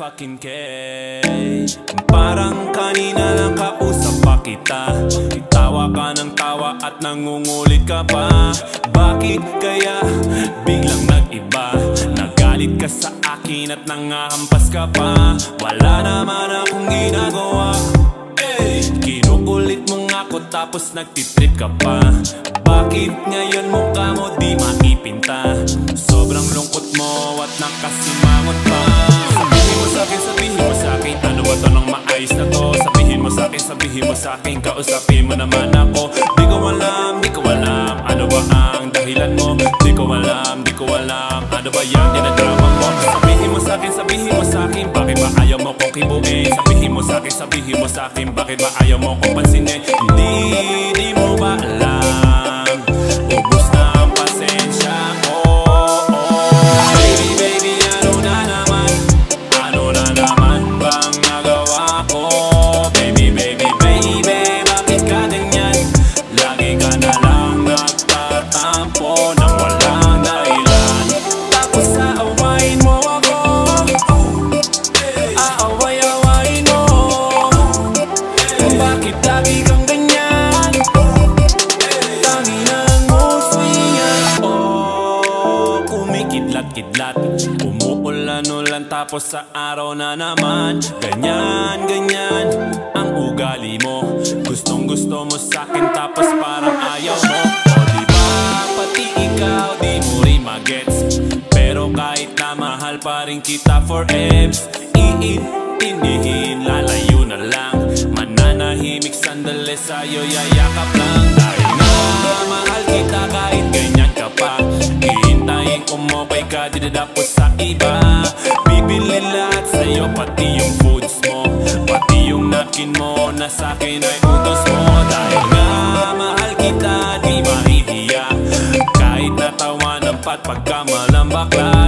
akin, kay parang kanina lang kausap pa kita. Tawa ka ng tawa at nangungulit ka pa. Bakit kaya biglang nag-iba? Nagalit ka sa akin at nangahampas ka pa. Wala naman akong ginagawa, kinukulit mo nga ako tapos nagtitrip ka pa. Bakit ngayon mukha mo di maipinta? Sobrang lungkot mo at nakasimangot pa. Sabihin mo sa'kin, ano ba to nang maayos na to? Sabihin mo sa'kin, kausapin mo naman ako. Di ko alam, ano ba ang dahilan mo? Di ko alam, ano ba yan dinadrama mo? Sabihin mo sa'kin, bakit ba ayaw mo kong kibuin? Sabihin mo sa'kin, bakit ba ayaw mo kong pansinin? Di mo ba alam, ubos na ang pasensya ko. Baby, ano na naman bang nagawa ko? Baby, bakit ka ganyan? Lagi ka na lang nagtatampo nang walang dahilan. Tapos aawain mo ako, aaway-awain mo. Bakit lagi kang ganyan? Tanginan mo swingan. Oh, kumikidlat-kidlat, umuulan-ulan tapos sa araw na naman. Ganyan ang ugali mo. Gustong-gusto mo sa'kin tapos parang ayaw mo. O diba pati ikaw di mo rin magets, pero kahit na mahal pa rin kita for ebbs. Iintindihin, lalayo na lang, mananahimik sandali sa'yo, yayakap lang. Dahil nga mahal kita kahit ganyan ka pa. Hihintayin umokay ka, dinadapos sa iba. Bibili lahat sa'yo, pati yung foods mo, pati yung napkin mo na sa'kin ay utos mo. Dahil nga mahal kita, di mahihiya, kahit natawa ng pat pagkamalang bakla.